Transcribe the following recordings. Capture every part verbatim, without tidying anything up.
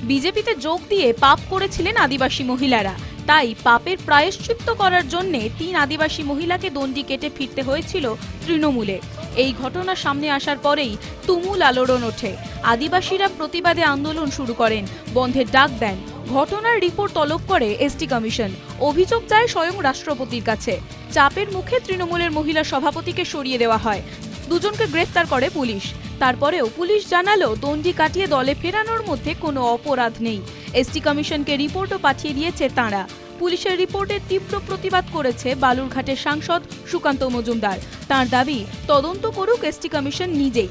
বিজেপিতে যোগ দিয়ে পাপ করেছিলেন আদিবাসী মহিলারা, তাই পাপের প্রায়শ্চিত্ত করার জন্য তিন আদিবাসী মহিলাকে দণ্ডি কেটে ফিরতে হয়েছিল তৃণমূলে। এই ঘটনা সামনে আসার পরেই তুমুল আলোড়ন ওঠে। আদিবাসীরা প্রতিবাদে আন্দোলন শুরু করেন, বন্ধের ডাক দেন। ঘটনার রিপোর্ট তলব করে এসটি কমিশন। অভিযোগ যায় স্বয়ং রাষ্ট্রপতির কাছে। চাপের মুখে তৃণমূলের মহিলা সভাপতিকে সরিয়ে দেওয়া হয়। দুজনকে গ্রেফতার করে পুলিশ। তারপরেও পুলিশ জানালো দণ্ডি কাটিয়ে দলে ফেরানোর মধ্যে কোনো অপরাধ নেই। এসটি কমিশনকে রিপোর্টও পাঠিয়ে দিয়েছে তাঁরা। পুলিশের রিপোর্টের তীব্র প্রতিবাদ করেছে বালুরঘাটের সাংসদ সুকান্ত মজুমদার। তাঁর দাবি, তদন্ত করুক এসটি কমিশন নিজেই।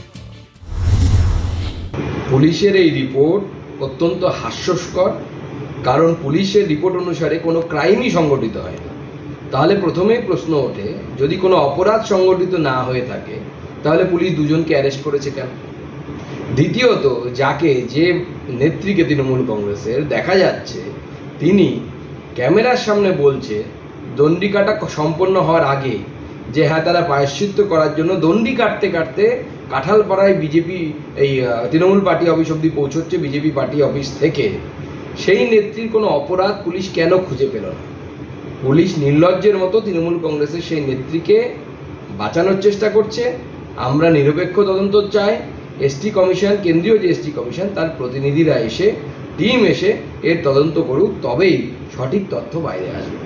পুলিশের এই রিপোর্ট অত্যন্ত হাস্যস্কর, কারণ পুলিশের রিপোর্ট অনুসারে কোনো ক্রাইমই সংগঠিত হয় না। তাহলে প্রথমেই প্রশ্ন ওঠে, যদি কোনো অপরাধ সংগঠিত না হয়ে থাকে তাহলে পুলিশ দুজনকে অ্যারেস্ট করেছে কেন? দ্বিতীয়ত, যাকে যে নেত্রীকে তৃণমূল কংগ্রেসের দেখা যাচ্ছে তিনি ক্যামেরার সামনে বলছে দণ্ডি কাটা সম্পন্ন হওয়ার আগে যে হ্যাঁ তারা প্রায়শ্চিত্ত করার জন্য দণ্ডি কাটতে কাটতে কাঁঠালপাড়ায় বিজেপি এই তৃণমূল পার্টি অফিস অব্দি পৌঁছচ্ছে বিজেপি পার্টি অফিস থেকে, সেই নেত্রীর কোনো অপরাধ পুলিশ কেন খুঁজে পেল না? পুলিশ নির্লজ্জের মতো তৃণমূল কংগ্রেসের সেই নেত্রীকে বাঁচানোর চেষ্টা করছে। আমরা নিরপেক্ষ তদন্ত চাই। এসটি কমিশন, কেন্দ্রীয় যে এসটি কমিশন, তার প্রতিনিধিরা এসে, টিম এসে এর তদন্ত করুক, তবেই সঠিক তথ্য বাইরে আসবে।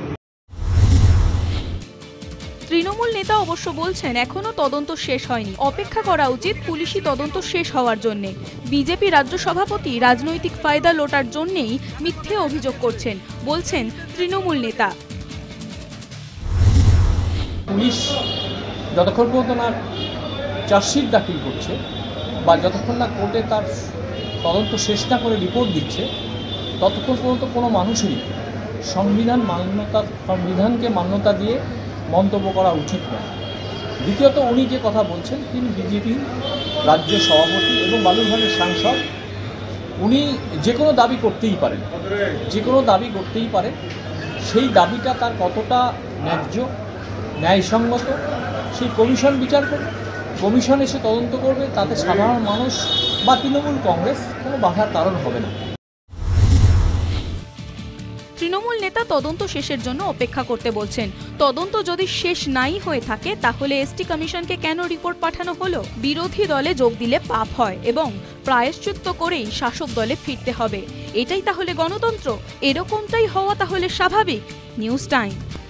তৃণমূল নেতা অবশ্য বলছেন এখনো তদন্ত শেষ হয়নি, অপেক্ষা করা উচিত পুলিশি তদন্ত শেষ হওয়ার জন্য। বিজেপি রাজ্য সভাপতি রাজনৈতিক ফায়দা লোটার জন্যই মিথ্যে অভিযোগ করছেন, বলছেন তৃণমূল নেতা। পুলিশ যতক্ষণ পর্যন্ত না চার্জশিট দাখিল করছে বা যতক্ষণ না কোর্টে তার তদন্ত শেষ না করে রিপোর্ট দিচ্ছে, ততক্ষণ পর্যন্ত কোনো মানুষই সংবিধান মান্যতা সংবিধানকে মান্যতা দিয়ে মন্তব্য করা উচিত নয়। দ্বিতীয়ত, উনি যে কথা বলছেন, তিনি বিজেপির রাজ্য সভাপতি এবং বালুরঘাটের সাংসদ। উনি যে কোনো দাবি করতেই পারেন, যে কোনো দাবি করতেই পারেন। সেই দাবিটা তার কতটা ন্যায্য, ন্যায়সঙ্গত, সেই কমিশন বিচার করবে। কমিশন এসে তদন্ত করবে, তাতে সাধারণ মানুষ বা তৃণমূল কংগ্রেস কোনো বাধার কারণ হবে না। তৃণমূল নেতা তদন্ত শেষের জন্য অপেক্ষা করতে বলছেন। তদন্ত যদি শেষ নাই হয়ে থাকে তাহলে এসটি কমিশনকে কেন রিপোর্ট পাঠানো হলো? বিরোধী দলে যোগ দিলে পাপ হয় এবং প্রায়শ্চিত্ত করেই শাসক দলে ফিরতে হবে। এটাই তাহলে গণতন্ত্র? এরকমটাই হওয়া তাহলে স্বাভাবিক? News time.